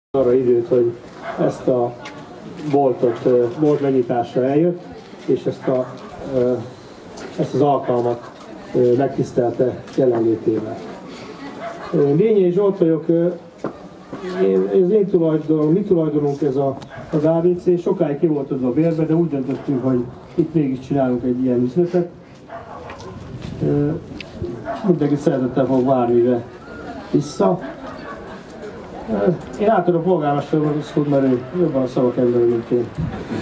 arra időt, hogy ezt a bolt megnyitásra eljött, és ezt az alkalmat megtisztelte jelenlétével. Lényei Zsolt vagyok, mi tulajdonunk ez az ABC, sokáig ki volt adva a bérbe, de úgy döntöttünk, hogy itt mégis csinálunk egy ilyen üzletet. Mindenki szeretettel fog várni ide vissza. Én átadom a polgármesterről a szót, mert ő jobban a szavak emberül, mint én.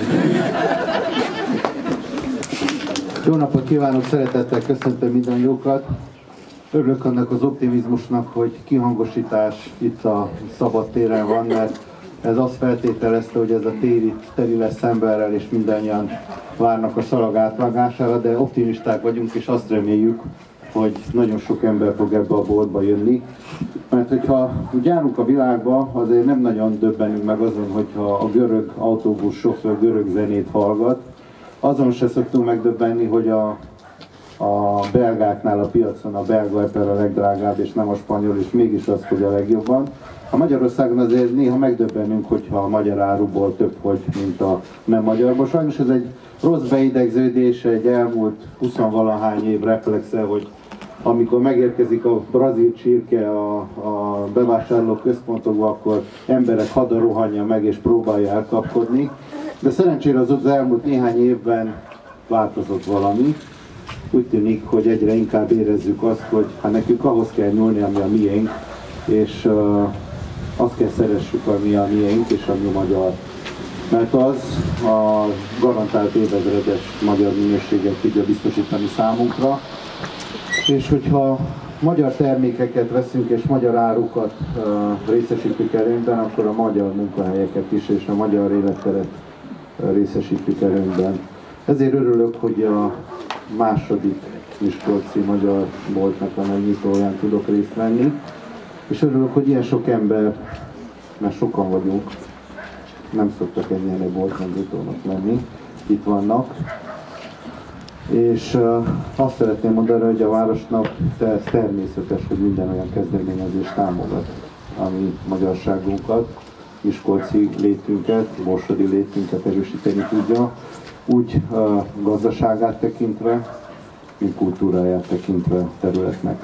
Jó napot kívánok, szeretettel köszöntöm mindannyiukat. Örülök annak az optimizmusnak, hogy kihangosítás itt a szabadtéren van, mert ez azt feltételezte, hogy ez a tér itt teli lesz emberrel, és mindannyian várnak a szalag átvágására, de optimisták vagyunk, és azt reméljük, hogy nagyon sok ember fog ebbe a boltba jönni. Mert hogyha úgy járunk a világba, azért nem nagyon döbbenünk meg azon, hogyha a görög autóbuszsofőr görög zenét hallgat. Azon se szoktunk megdöbbenni, hogy a belgáknál a piacon a belga eper a legdrágább, és nem a spanyol, és mégis az fogy a legjobban. A Magyarországon azért néha megdöbbenünk, hogyha a magyar áruból több fogy, mint a nem magyarból. Sajnos ez egy rossz beidegződés, egy elmúlt 20-valahány év reflexe, hogy amikor megérkezik a brazil csirke a bevásárló központokba, akkor emberek hada rohanja meg és próbálja elkapkodni. De szerencsére az elmúlt néhány évben változott valami. Úgy tűnik, hogy egyre inkább érezzük azt, hogy nekünk ahhoz kell nyúlni, ami a miénk, és azt kell szeressük, ami a miénk, és ami a magyar. Mert az a garantált évezredes magyar minőséget tudja biztosítani számunkra. És hogyha magyar termékeket veszünk és magyar árukat részesítjük előnyben, akkor a magyar munkahelyeket is és a magyar életteret részesítjük előnyben. Ezért örülök, hogy a második miskolci magyar boltnak a megnyitóján tudok részt venni. És örülök, hogy ilyen sok ember, mert sokan vagyunk, nem szoktak ennyien egy bolt megnyitónak lenni, itt vannak. És azt szeretném mondani, hogy a városnak természetes, hogy minden olyan kezdeményezést támogat, ami magyarságunkat, miskolci létünket, borsodi létünket erősíteni tudja, úgy gazdaságát tekintve, mint kultúráját tekintve területnek.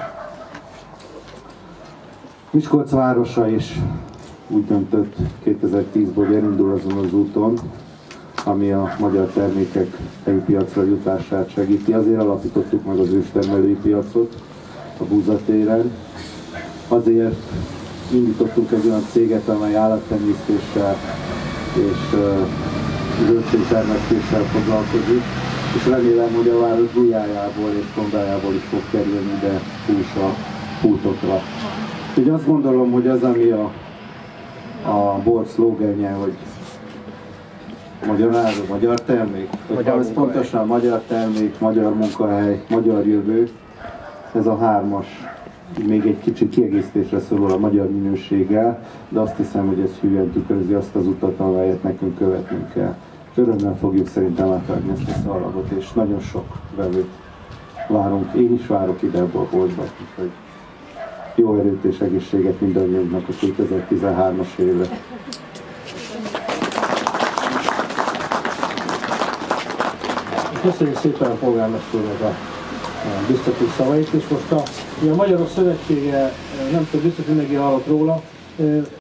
Miskolc városa is úgy döntött 2010-ben, hogy elindul azon az úton, ami a magyar termékek helyi piacra jutását segíti. Azért alapítottuk meg az őstermelői piacot a Búzatéren. Azért indítottunk egy olyan céget, amely állattenyésztéssel és zöldségtermesztéssel foglalkozik, és remélem, hogy a város Gulyájából és Tondájából is fog kerülni ide húsokra. Úgyhogy azt gondolom, hogy az, ami a bolt szlógenje, hogy magyar áru, magyar termék, ez pontosan magyar termék, magyar munkahely, magyar jövő, ez a hármas, még egy kicsit kiegészítésre szorul a magyar minőséggel, de azt hiszem, hogy ez hűen tükrözi azt az utat, amelyet nekünk követnünk kell. Örömmel fogjuk szerintem átvágni ezt a szalagot, és nagyon sok vevőt várunk. Én is várok ide ebbe a boltba, úgyhogy jó erőt és egészséget mindannyiunknak a 2013-as évre. Köszönjük szépen a polgármesternek a biztató szavait, és most a Magyarok Szövetsége, nem tudom, biztos mindenki hallott róla,